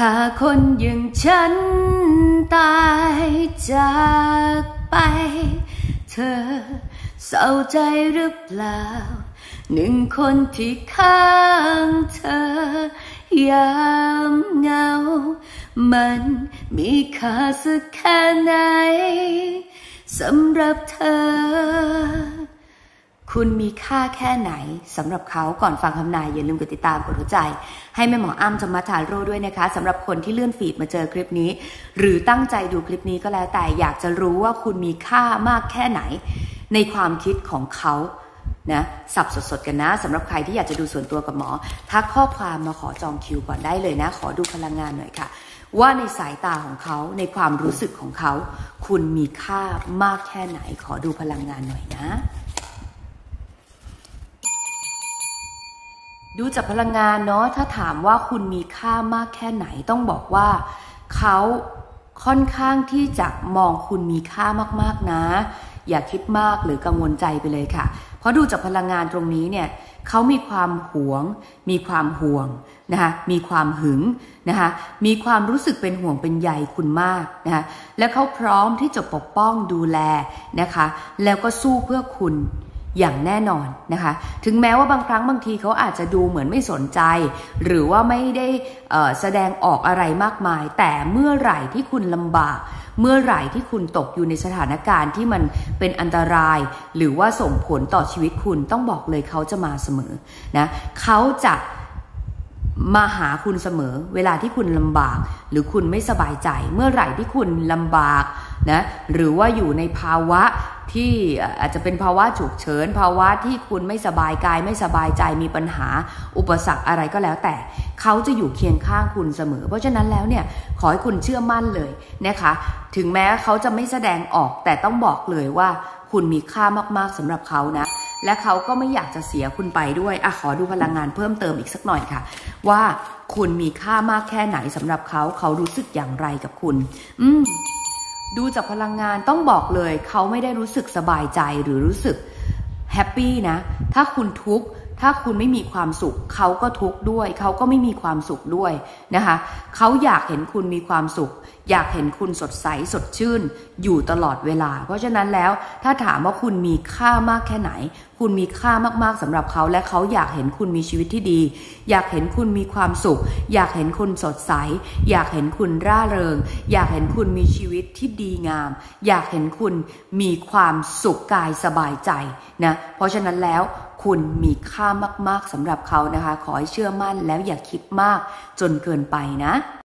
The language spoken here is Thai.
ถ้าคนอย่างฉันตายจากไปเธอเศร้าใจหรือเปล่าหนึ่งคนที่ข้างเธอยามเหงามันมีค่าสักแค่ไหนสำหรับเธอคุณมีค่าแค่ไหนสำหรับเขาก่อนฟังคำนายอย่าลืมกดติดตามกดหัวใจให้แม่หมออ้ำจมัทาโร่ด้วยนะคะสำหรับคนที่เลื่อนฟีดมาเจอคลิปนี้หรือตั้งใจดูคลิปนี้ก็แล้วแต่อยากจะรู้ว่าคุณมีค่ามากแค่ไหนในความคิดของเขานะสับสดๆกันนะสำหรับใครที่อยากจะดูส่วนตัวกับหมอทักข้อความมาขอจองคิวก่อนได้เลยนะขอดูพลังงานหน่อยค่ะว่าในสายตาของเขาในความรู้สึกของเขาคุณมีค่ามากแค่ไหนขอดูพลังงานหน่อยนะดูจากพลังงานเนาะถ้าถามว่าคุณมีค่ามากแค่ไหนต้องบอกว่าเขาค่อนข้างที่จะมองคุณมีค่ามากๆนะอย่าคิดมากหรือกังวลใจไปเลยค่ะเพราะดูจากพลังงานตรงนี้เนี่ยเขามีความหวงมีความห่วงนะคะมีความหึงนะคะมีความรู้สึกเป็นห่วงเป็นใยคุณมากนะคะและเขาพร้อมที่จะปกป้องดูแลนะคะแล้วก็สู้เพื่อคุณอย่างแน่นอนนะคะถึงแม้ว่าบางครั้งบางทีเขาอาจจะดูเหมือนไม่สนใจหรือว่าไม่ได้แสดงออกอะไรมากมายแต่เมื่อไหร่ที่คุณลำบากเมื่อไหร่ที่คุณตกอยู่ในสถานการณ์ที่มันเป็นอันตรายหรือว่าส่งผลต่อชีวิตคุณต้องบอกเลยเขาจะมาเสมอนะเขาจะมาหาคุณเสมอเวลาที่คุณลำบากหรือคุณไม่สบายใจเมื่อไหร่ที่คุณลำบากนะหรือว่าอยู่ในภาวะที่อาจจะเป็นภาวะฉุกเฉินภาวะที่คุณไม่สบายกายไม่สบายใจมีปัญหาอุปสรรคอะไรก็แล้วแต่เขาจะอยู่เคียงข้างคุณเสมอเพราะฉะนั้นแล้วเนี่ยขอให้คุณเชื่อมั่นเลยนะคะถึงแม้เขาจะไม่แสดงออกแต่ต้องบอกเลยว่าคุณมีค่ามากๆสำหรับเขานะและเขาก็ไม่อยากจะเสียคุณไปด้วยขอดูพลังงานเพิ่มเติมอีกสักหน่อยค่ะว่าคุณมีค่ามากแค่ไหนสำหรับเขารู้สึกอย่างไรกับคุณดูจากพลังงานต้องบอกเลยเขาไม่ได้รู้สึกสบายใจหรือรู้สึกแฮปปี้นะถ้าคุณทุกข์ถ้าคุณไม่มีความสุขเขาก็ทุกข์ด้วยเขาก็ไม่มีความสุขด้วยนะคะเขาอยากเห็นคุณมีความสุขอยากเห็นคุณสดใสสดชื่นอยู่ตลอดเวลาเพราะฉะนั้นแล้วถ้าถามว่าคุณมีค่ามากแค่ไหนคุณมีค่ามากๆสำหรับเขาและเขาอยากเห็นคุณมีชีวิตที่ดีอยากเห็นคุณมีความสุขอยากเห็นคุณสดใสอยากเห็นคุณร่าเริงอยากเห็นคุณมีชีวิตที่ดีงามอยากเห็นคุณมีความสุขกายสบายใจนะเพราะฉะนั้นแล้วคุณมีค่ามากๆสำหรับเขานะคะขอให้เชื่อมั่นแล้วอย่าคิดมากจนเกินไปนะ